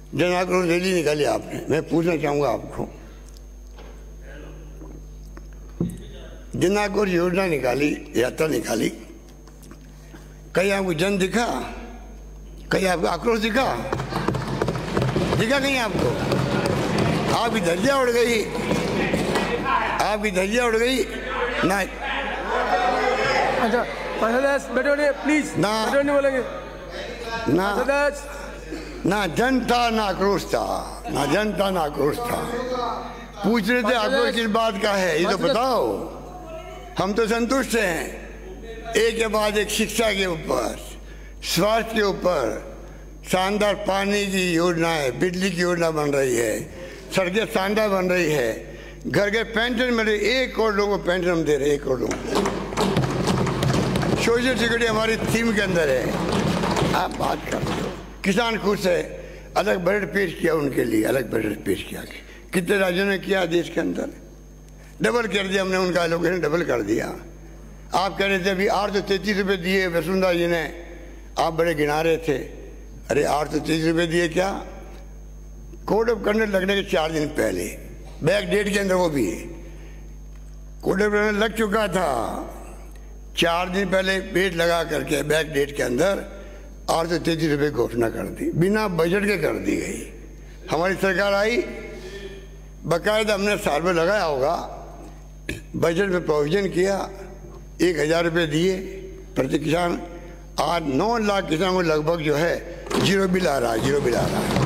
जन आक्रोश रैली निकाली आपने, मैं पूछना चाहूँगा आपको, जन आक्रोश योजना निकाली, यात्रा निकाली, कहीं आपको जन दिखा? कहीं आपको आक्रोश दिखा? दिखा कहीं आपको? आपकी धज्जियाँ उड़ गई, आपकी धज्जियाँ उड़ गई ना। अच्छा बैठो नहीं प्लीज ना, बैठो नहीं बोलेंगे ना, ना जन था ना आक्रोश था, ना जन था ना आक्रोश था। पूछ रहे थे आक्रोश किस बात का है, ये तो बताओ। हम तो संतुष्ट हैं, एक के बाद एक शिक्षा के ऊपर, स्वास्थ्य के ऊपर शानदार पानी की योजना है, बिजली की योजना बन रही है, सड़कें शानदार बन रही है, घर के पेंशन मिल रही, 1 करोड़ लोगों को पेंशन हम दे रहे हैं, 1 करोड़ लोगों को। सोशल सिक्योरिटी हमारी थीम के अंदर है। आप बात कर रहे हो, किसान खुश है, अलग बजट पेश किया उनके लिए, अलग बजट पेश किया। कितने राज्यों ने किया देश के अंदर? डबल कर दिया हमने, उनका एलोकेशन डबल कर दिया। आप कह रहे थे अभी 833 रुपये दिए वसुंधरा जी ने, आप बड़े गिना रहे थे। अरे 833 रुपये दिए क्या? कोड ऑफ कंडक्ट लगने के 4 दिन पहले, बैक डेट के अंदर वो भी कोड ऑफ कंडक्ट लग चुका था, 4 दिन पहले पेट लगा करके बैक डेट के अंदर 833 रुपये घोषणा कर दी, बिना बजट के कर दी गई। हमारी सरकार आई, बाकायदा हमने साल में लगाया होगा, बजट में प्रोविजन किया, 1000 रुपये दिए प्रति किसान। आज 9 लाख किसानों को लगभग जो है जीरो बिल आ रहा है, जीरो बिल आ रहा है।